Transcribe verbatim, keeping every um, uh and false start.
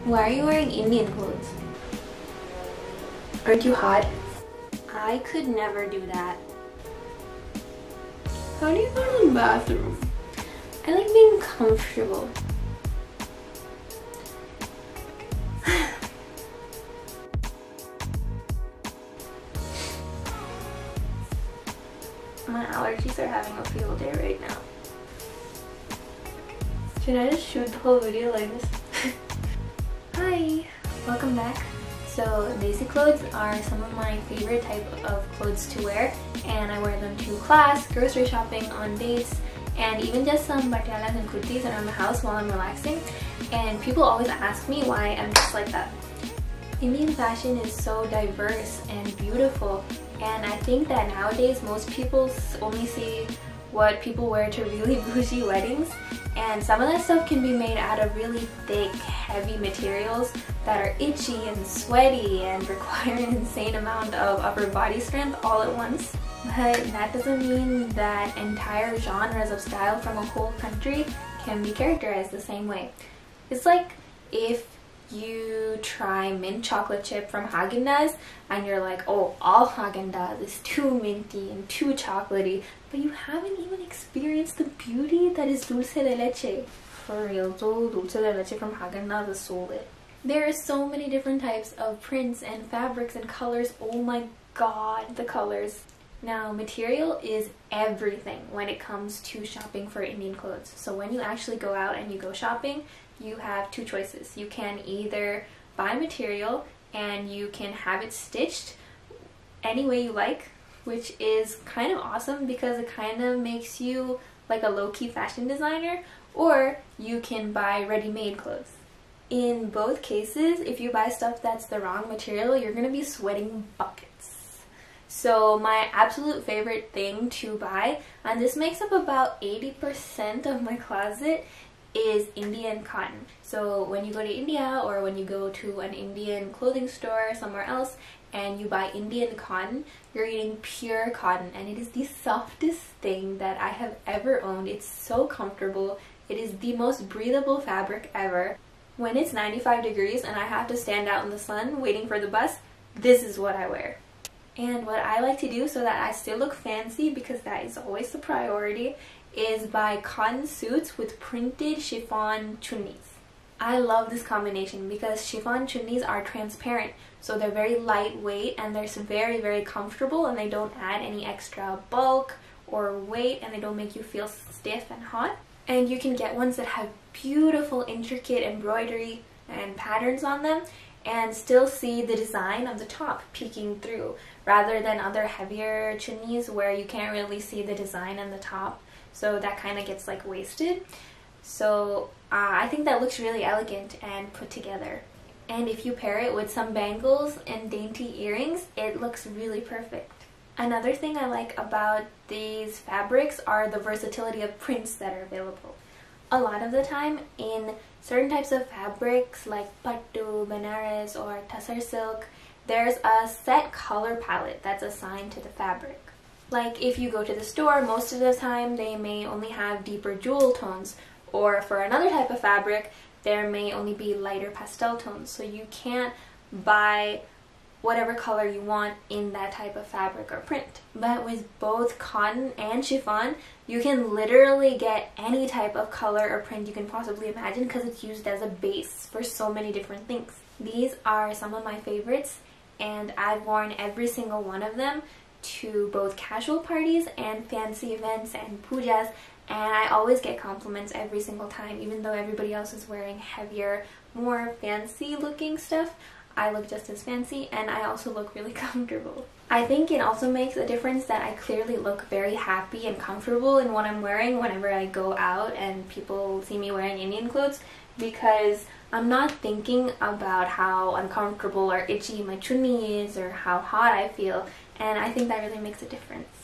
Why are you wearing Indian clothes? Aren't you hot? I could never do that. How do you go to the bathroom? I like being comfortable. My allergies are having a field day right now. Should I just shoot the whole video like this? Hi! Welcome back. So basic clothes are some of my favorite type of clothes to wear, and I wear them to class, grocery shopping, on dates, and even just some patialas and kurtis around the house while I'm relaxing. And people always ask me why I'm just like that. Indian fashion is so diverse and beautiful, and I think that nowadays most people only see what people wear to really bougie weddings, and some of that stuff can be made out of really thick, heavy materials that are itchy and sweaty and require an insane amount of upper body strength all at once. But that doesn't mean that entire genres of style from a whole country can be characterized the same way. It's like if you try mint chocolate chip from Haagen-Dazs and you're like, oh, all Haagen-Dazs is too minty and too chocolatey, but you haven't even experienced the beauty that is dulce de leche. For real, though, dulce de leche from Haagen-Dazs is so lit. There are so many different types of prints and fabrics and colors. Oh my god, the colors. Now, material is everything when it comes to shopping for Indian clothes. So when you actually go out and you go shopping, you have two choices. You can either buy material and you can have it stitched any way you like, which is kind of awesome because it kind of makes you like a low-key fashion designer, or you can buy ready-made clothes. In both cases, if you buy stuff that's the wrong material, you're gonna be sweating buckets. So my absolute favorite thing to buy, and this makes up about eighty percent of my closet, is Indian cotton. So when you go to India or when you go to an Indian clothing store somewhere else and you buy Indian cotton, you're getting pure cotton, and it is the softest thing that I have ever owned. It's so comfortable. It is the most breathable fabric ever. When it's ninety-five degrees and I have to stand out in the sun waiting for the bus, this is what I wear. And what I like to do so that I still look fancy, because that is always the priority, is buy cotton suits with printed chiffon chunnis. I love this combination because chiffon chunnis are transparent, so they're very lightweight and they're very very comfortable, and they don't add any extra bulk or weight, and they don't make you feel stiff and hot. And you can get ones that have beautiful intricate embroidery and patterns on them and still see the design of the top peeking through, rather than other heavier chunnis where you can't really see the design on the top. So that kind of gets like wasted. So uh, I think that looks really elegant and put together. And if you pair it with some bangles and dainty earrings, it looks really perfect. Another thing I like about these fabrics are the versatility of prints that are available. A lot of the time in certain types of fabrics like pattu, banaras, or tussar silk, there's a set color palette that's assigned to the fabric. Like if you go to the store, most of the time they may only have deeper jewel tones, or for another type of fabric there may only be lighter pastel tones, so you can't buy whatever color you want in that type of fabric or print. But with both cotton and chiffon, you can literally get any type of color or print you can possibly imagine because it's used as a base for so many different things. These are some of my favorites, and I've worn every single one of them to both casual parties and fancy events and pujas, and I always get compliments every single time. Even though everybody else is wearing heavier, more fancy looking stuff, I look just as fancy, and I also look really comfortable. I think it also makes a difference that I clearly look very happy and comfortable in what I'm wearing whenever I go out and people see me wearing Indian clothes, because I'm not thinking about how uncomfortable or itchy my chunni is or how hot I feel, and I think that really makes a difference.